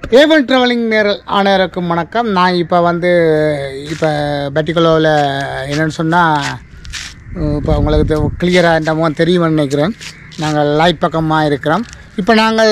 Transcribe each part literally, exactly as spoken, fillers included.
A1 travelling நேரல் ஆனருக்கும் வணக்கம். நான் இப்போ வந்து இப்போ பட்டிக்குலோவில் என்னென்னு சொன்னால், இப்போ உங்களுக்கு கிளியராக இந்த முகம் தெரியும்னு நினைக்கிறேன். நாங்கள் லைட் பக்கமாக இருக்கிறோம். இப்போ நாங்கள்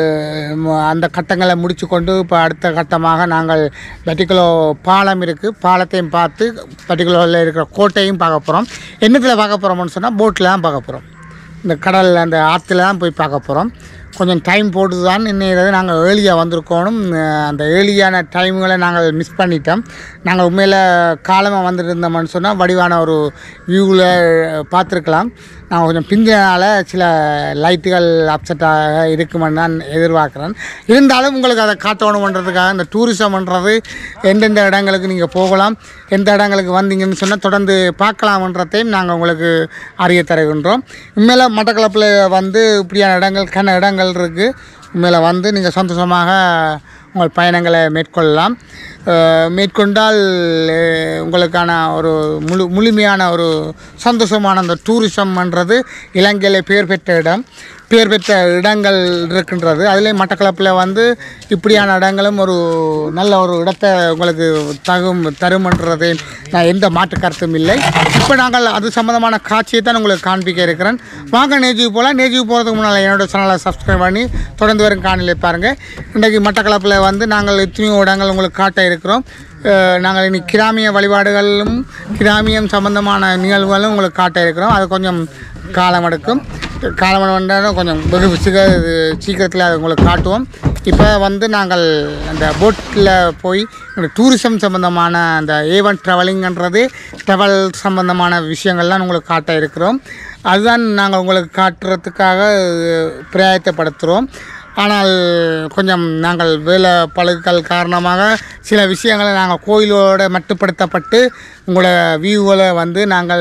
அந்த கட்டங்களை முடித்து கொண்டு இப்போ அடுத்த கட்டமாக நாங்கள் பட்டிக்குலோ பாலம் இருக்குது, பாலத்தையும் பார்த்து பட்டிக்குலோவில் இருக்கிற கோட்டையும் பார்க்க போகிறோம். என்னத்தில் பார்க்க போகிறோம்னு சொன்னால் போட்டில் தான் பார்க்க போகிறோம். இந்த கடலில் அந்த ஆற்றுல தான் போய் பார்க்க போகிறோம். கொஞ்சம் டைம் போட்டு தான் இன்னும் நாங்கள் ஏர்லியாக வந்திருக்கணும். அந்த ஏர்லியான டைமுகளை நாங்கள் மிஸ் பண்ணிட்டோம். நாங்கள் உண்மையில் காலமாக வந்துட்டு இருந்தோம்னு சொன்னால் வடிவான ஒரு வியூவில் பார்த்துருக்கலாம். நாங்கள் கொஞ்சம் பிந்தினால சில லைட்டுகள் அப்செட்டாக இருக்குமென்னு நான் எதிர்பார்க்குறேன். இருந்தாலும் உங்களுக்கு அதை காட்டணுன்றதுக்காக இந்த டூரிசம்ன்றது எந்தெந்த இடங்களுக்கு நீங்கள் போகலாம், எந்த இடங்களுக்கு வந்தீங்கன்னு சொன்னால் தொடர்ந்து பார்க்கலாம்ன்றதையும் நாங்கள் உங்களுக்கு அறிய தருகின்றோம். உண்மையில் மட்டக்களப்பில் வந்து இப்படியான இடங்கள் கன இடங்கள் இருக்குது. உண்மையில் வந்து நீங்கள் சந்தோஷமாக உங்கள் பயணங்களை மேற்கொள்ளலாம். மேற்கொண்டால் உங்களுக்கான ஒரு முழு முழுமையான ஒரு சந்தோஷமான அந்த டூரிசம்ன்றது இலங்கையில் பெயர் பெற்ற இடம், பெயர் பெற்ற இடங்கள் இருக்கின்றது. அதுலேயும் மட்டக்களப்பில் வந்து இப்படியான இடங்களும் ஒரு நல்ல ஒரு இடத்தை உங்களுக்கு தகும் தருமன்றதை நான் எந்த மாற்று கருத்தும் இல்லை. இப்போ நாங்கள் அது சம்மந்தமான காட்சியை தான் உங்களுக்கு காண்பிக்க இருக்கிறேன். வாங்க நேஜிவு போகலாம். நேஜிவு போகிறதுக்கு முன்னால் என்னோடய சேனலை சப்ஸ்கிரைப் பண்ணி தொடர்ந்து வரும் காணொலியை பாருங்கள். இன்றைக்கு மட்டக்களப்பில் வந்து நாங்கள் எத்தனையோ இடங்கள் உங்களுக்கு காட்ட இருக்கிறோம். நாங்கள் இன்னைக்கு கிராமிய வழிபாடுகளும் கிராமியம் சம்பந்தமான நிகழ்வுகளும் உங்களுக்கு காட்ட இருக்கிறோம். அது கொஞ்சம் காலம் எடுக்கும். காலம் வந்தாலும் கொஞ்சம் வெகு சீக்கிரத்தில் அதை உங்களுக்கு காட்டுவோம். இப்போ வந்து நாங்கள் அந்த போட்டில் போய் டூரிசம் சம்மந்தமான அந்த ஏவன் ட்ராவலிங்ன்றது ட்ராவல் சம்மந்தமான விஷயங்கள்லாம் உங்களுக்கு காட்ட இருக்கிறோம். அதுதான் நாங்கள் உங்களுக்கு காட்டுறதுக்காக பிரயத்தப்படுத்துகிறோம். ஆனால் கொஞ்சம் நாங்கள் வேலை பழுக்கள் காரணமாக சில விஷயங்களை நாங்கள் கோயிலோடு மட்டுப்படுத்தப்பட்டு உங்களோட வியூவில் வந்து நாங்கள்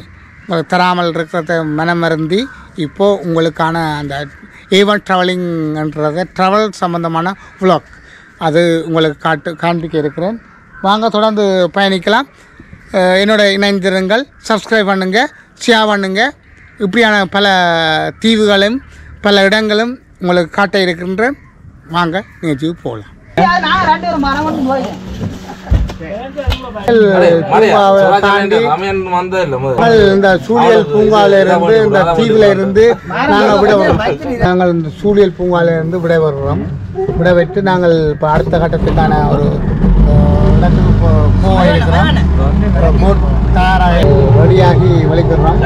தராமல் இருக்கிறத மனமருந்தி இப்போது உங்களுக்கான அந்த ஏவன் ட்ராவலிங்ன்றத ட்ராவல் சம்மந்தமான விளாக் அது உங்களுக்கு காட்டு காண்பிக்க இருக்கிறேன். வாங்க தொடர்ந்து பயணிக்கலாம். என்னோடய இணைந்திருங்கள், சப்ஸ்கிரைப் பண்ணுங்கள், ஷேர் பண்ணுங்கள். இப்படியான பல தீவுகளும் பல இடங்களும் உங்களுக்கு காட்ட இருக்கின்றேன். வாங்க நிகழ்ச்சி போகலாம். இந்த சூழியல் பூங்காவில இருந்து இந்த தீவுல இருந்து நாங்கள் விட நாங்கள் இந்த சூழியல் பூங்காவில இருந்து விட வருகிறோம். விட வைத்து நாங்கள் இப்போ அடுத்த கட்டத்துக்கான ஒரு இடத்துக்கு போக இருக்கிறோம். போட் தயாராக ரெடியாகி வலிக்கிறோம்.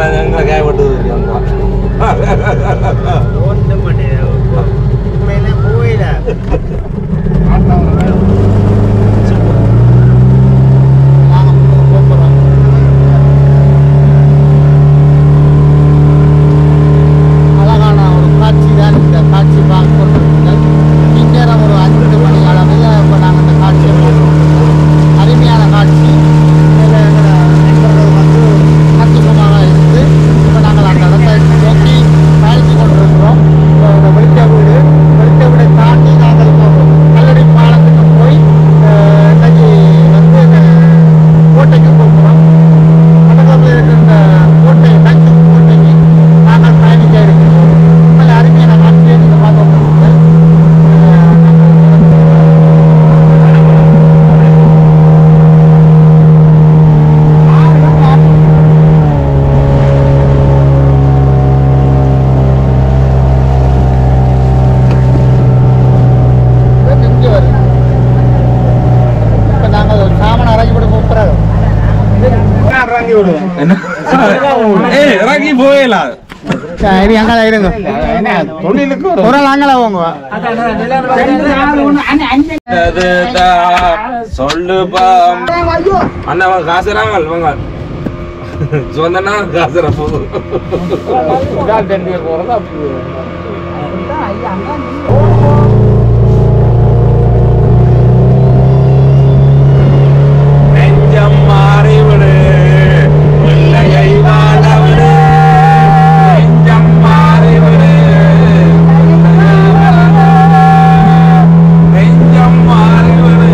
சொல்லுப்பா அண்ணா காசுறாங்க சொந்தனா காசுற போதும். நெஞ்சம் மாறிவிடு பிள்ளையை வாழவிடு, நெஞ்சம் மாறிவிடு நெஞ்சம் மாறிவிடு.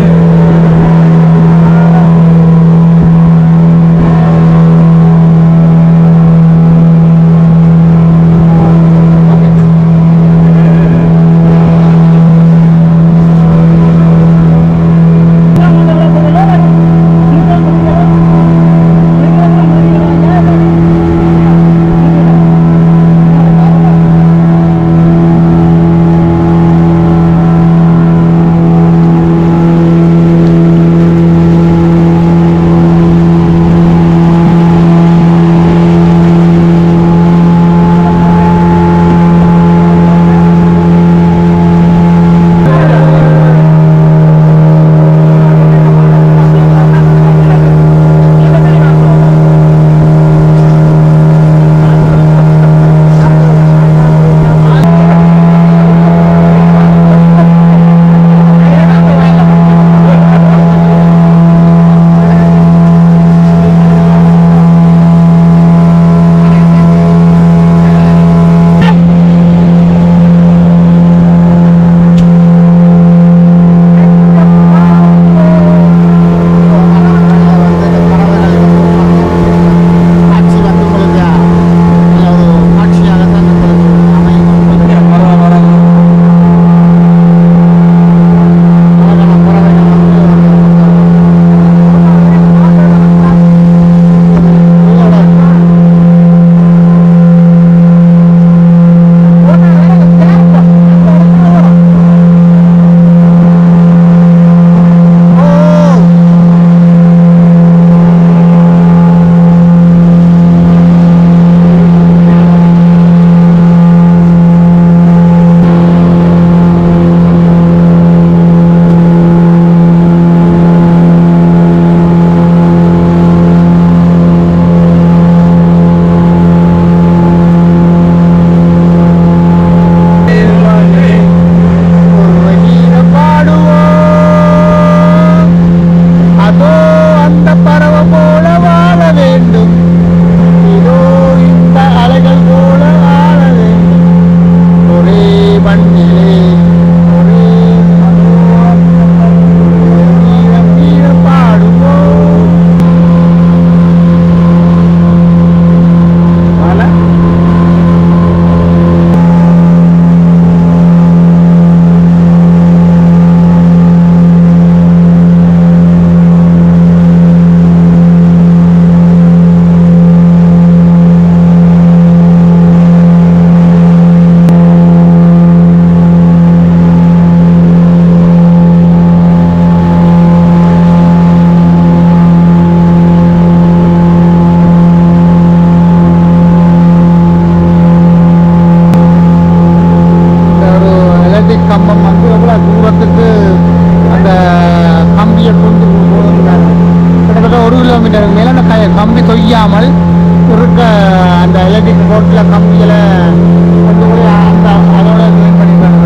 போட்டில் கம்பியில் கொண்டு போய் அந்த அதோட க்ளீன் பண்ணிட்டு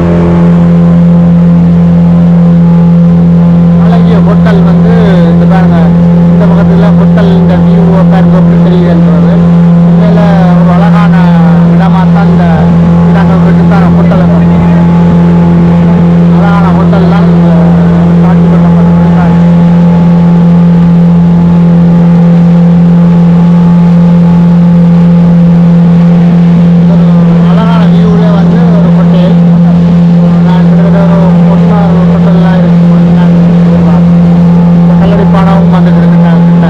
அழகிய ஹோட்டல் வந்து இந்த பாருங்க இந்த பக்கத்தில் ஹோட்டல் இந்த வியூ பாருங்க எப்படி தெரியுதுன்றது உண்மையில் ஒரு அழகான இடமாக தான் இந்த நாங்கள் வீட்டுக்கான ஹோட்டலை அழகான ஹோட்டல் தான் காட்சி பண்ணப்பட்டிருக்காங்க. ஒரு அழகான வியூவில் வந்து ஒரு ஹோட்டல் நான் கிட்டத்தட்ட ஒரு ஒன்னாறு ஹோட்டல்லாம் இருக்கு நான் இந்த கல்லடி பாடமும் வந்துட்டு இருக்கேன் கிட்ட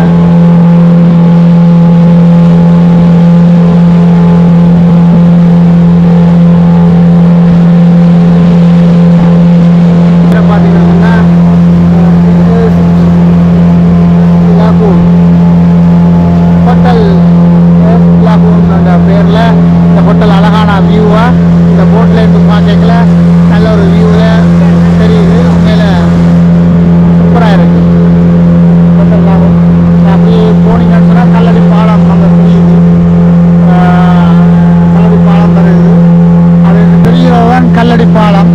கல்லடி பாலம்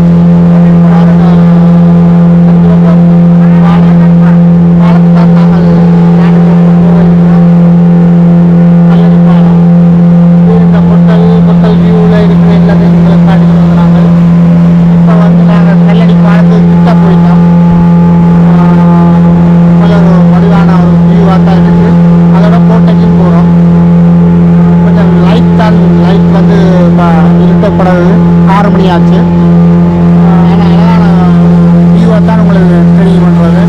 ஆறு மணி ஆச்சு. ஆனால் அழகான வியூவாக தான் உங்களுக்கு தெரியும் பண்ணுறது.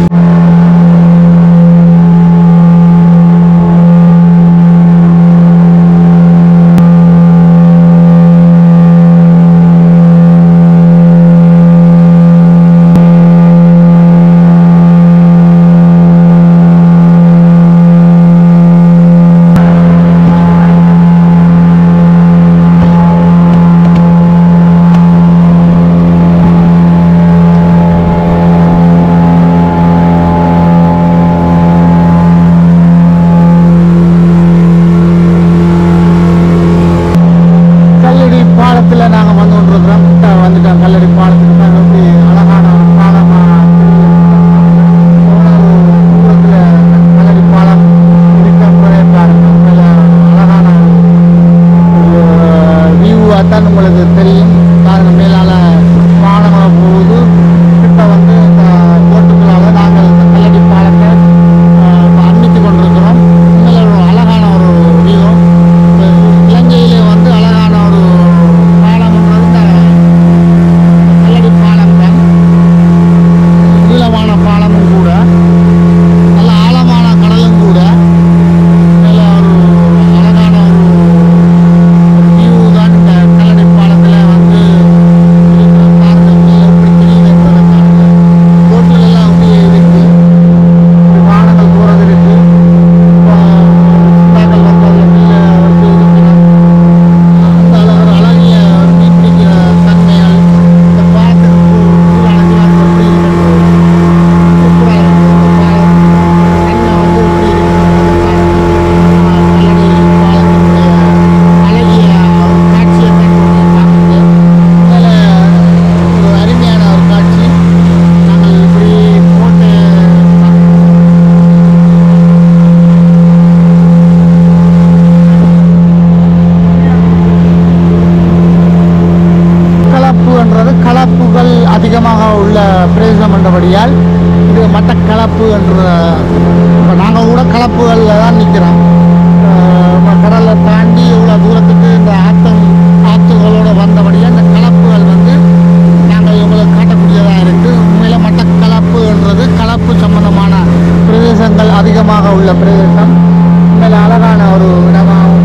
பாலத்தில் நாங்கள் வந்து கொண்டிருக்கிறோம். கிட்ட வந்துட்டோம். கல்லடி பாலத்துக்கு தான் வந்து அழகான பாலமாக தூரத்தில் கல்லடி பாலம் இருக்கிற பாருங்க. அழகான வியூவாக தான் உங்களுக்கு தெரியும். பாருங்க மேலால் பாலமாக போகுது. கிட்ட வந்து இந்த போட்டுக்களால் நாங்கள் இந்த கல்லடி பாலத்தை அண்மித்து கொண்டிருக்கிறோம். உண்மையில் ஒரு அழகான ஒரு வியூ. இலங்கையிலே வந்து அழகான ஒரு கல்லடி பாலம் தான். நீளமான பாலமும் கூட, நல்ல ஆழமான கடலும் கூட. நல்ல ஒரு அழகான ஒரு வியூ தான் இந்த கல்லடி பாலத்தில் வந்து பாருங்க. எப்படி தெரியுதுன்றதை பாருங்க. ரோட்டில் எல்லாம் அப்படியே இருக்கு. வாகனங்கள் போகிறது இருக்கு. சுத்தாக்கள் வந்து அதில் மேலே வந்து இருக்கிறாங்க. அந்த ஒரு அழகிய ஒரு மீன் பிடிக்கிற தன்மைகள் இந்த பாலத்துக்கு கீழான எப்படி இருக்கிறது சூப்பராக இருக்குது. இந்த பாலம் தன்மை வந்து எப்படி இருக்கிறது கல்லடி பாலத்தினுடைய அழகிய ஒரு காட்சியை பார்க்குறது அதில் ஒரு அருமையான ஒரு காட்சி. நாங்கள் இப்படி போட்டு கலப்புன்றது கலப்புகள் அதிகமாக உள்ள பிரதேசம் என்றபடியால் இது மற்ற கலப்பு என்ற இப்போ நாங்கள் கூட கலப்புகளில் தான் நிற்கிறோம். கடலை தாண்டி இவ்வளோ தூரத்துக்கு இந்த ஆத்தம் ஆற்றுகளோடு வந்தபடியாக இந்த கலப்புகள் வந்து நாங்கள் இவங்களுக்கு காட்டக்கூடியதாக இருக்குது. உண்மையில் மற்ற கலப்புன்றது கலப்பு சம்பந்தமான பிரதேசங்கள் அதிகமாக உள்ள பிரதேசம். உண்மையில் அழகான ஒரு இடமாகும்.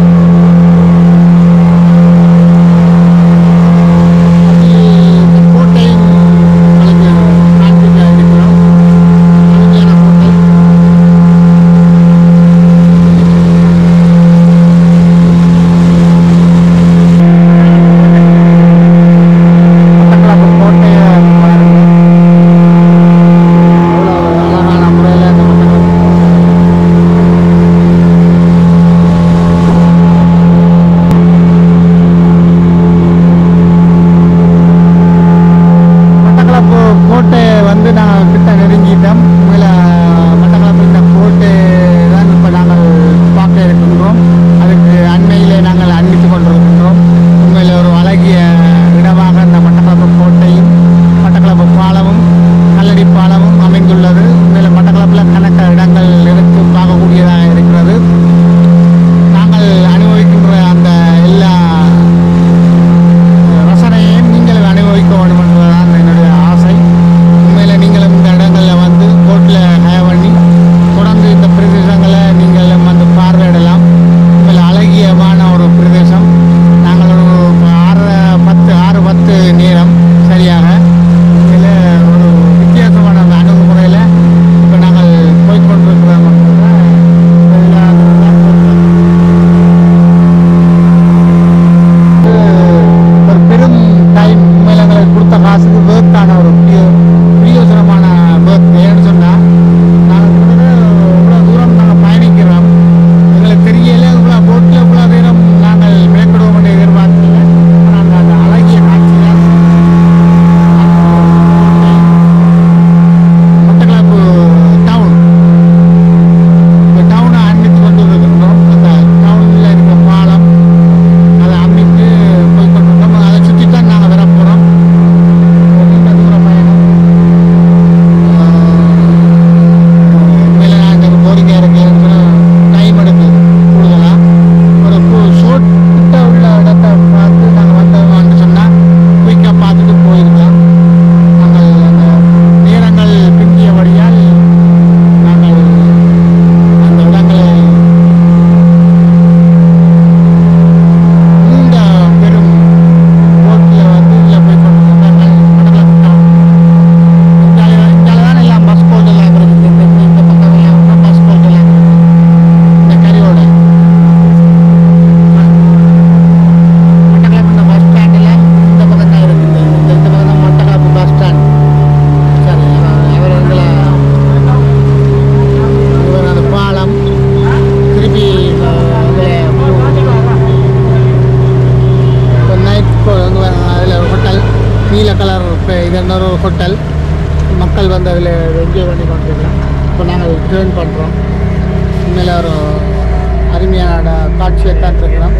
இப்போ இது இன்னொரு ஹோட்டல், மக்கள் வந்து அதில் என்ஜாய் பண்ணி கொண்டிருக்கிறோம். இப்போ நாங்கள் டேர்ன் பண்ணுறோம். உண்மையில் ஒரு அருமையான காட்சியை தான் இருக்கிறோம்.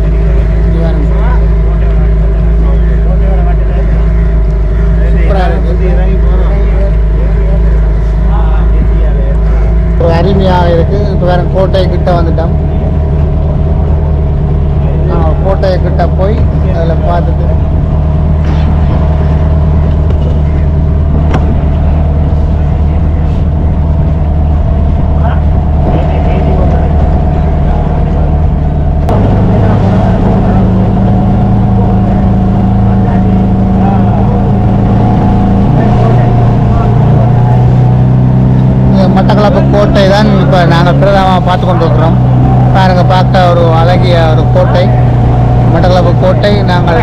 சூப்பராக இருக்குது, ஒரு அருமையாக இருக்குது. இப்போ வேறு கோட்டை கிட்ட வந்துட்டோம். நாங்கள் கோட்டையை கிட்ட போய் அதில் பார்த்துட்டு மட்டக்களப்பு கோட்டை தான் இப்போ நாங்கள் பிரதமாக பார்த்து கொண்டு இருக்கிறோம். பாருங்க, பார்க்க ஒரு அழகிய ஒரு கோட்டை, மட்டக்களப்பு கோட்டை. நாங்கள்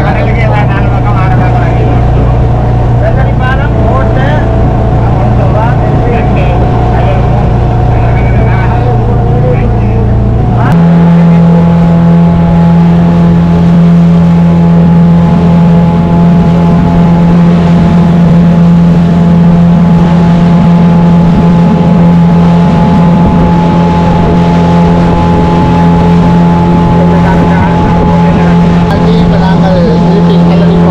இப்போ நாங்கள் திருப்பி கிளம்பி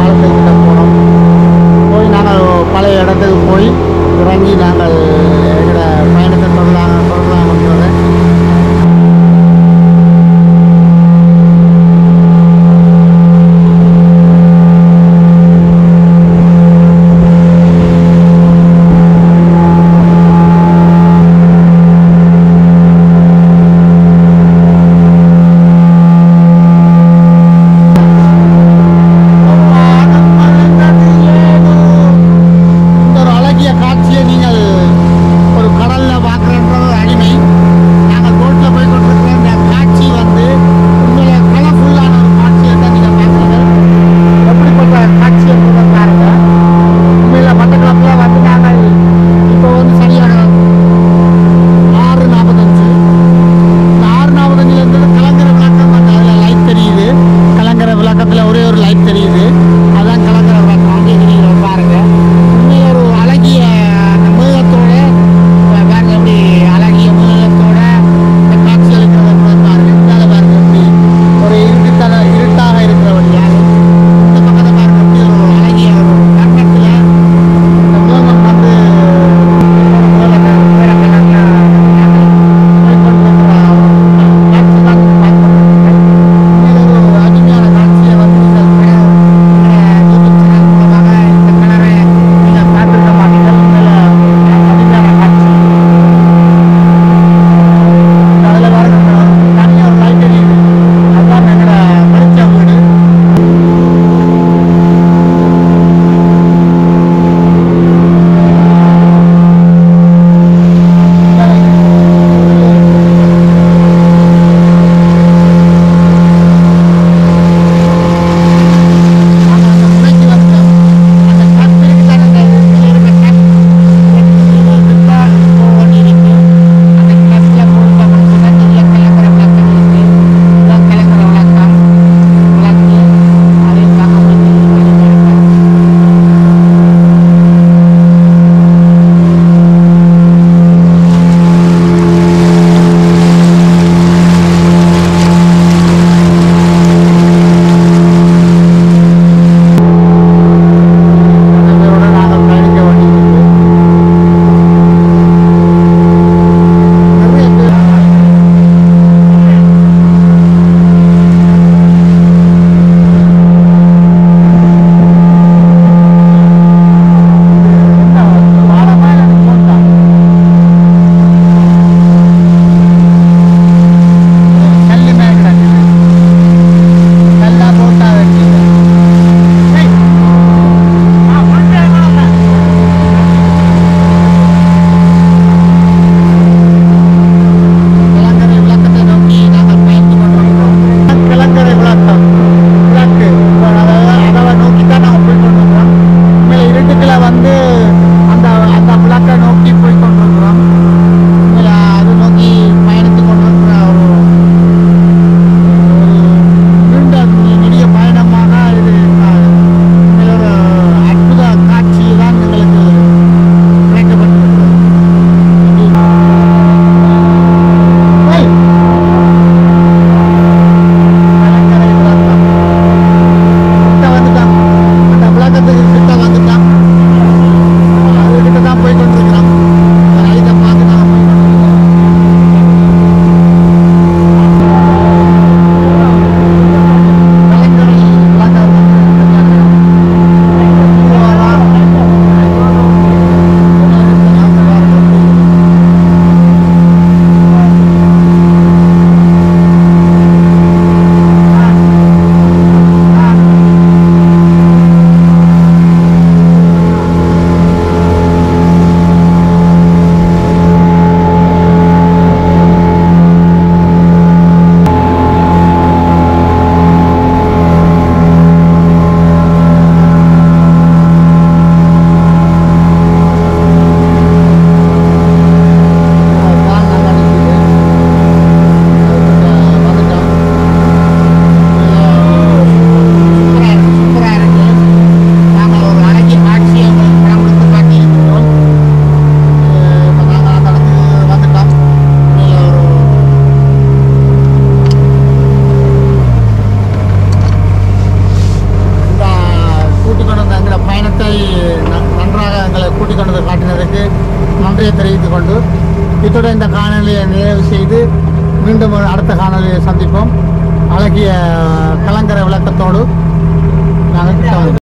நன்றியை தெரிவித்துக் கொண்டு இத்துடன் இந்த காணொலியை நிறைவு செய்து மீண்டும் அடுத்த காணொலியை சந்திப்போம். அழகிய கலங்கரை விளக்கத்தோடு நாங்கள்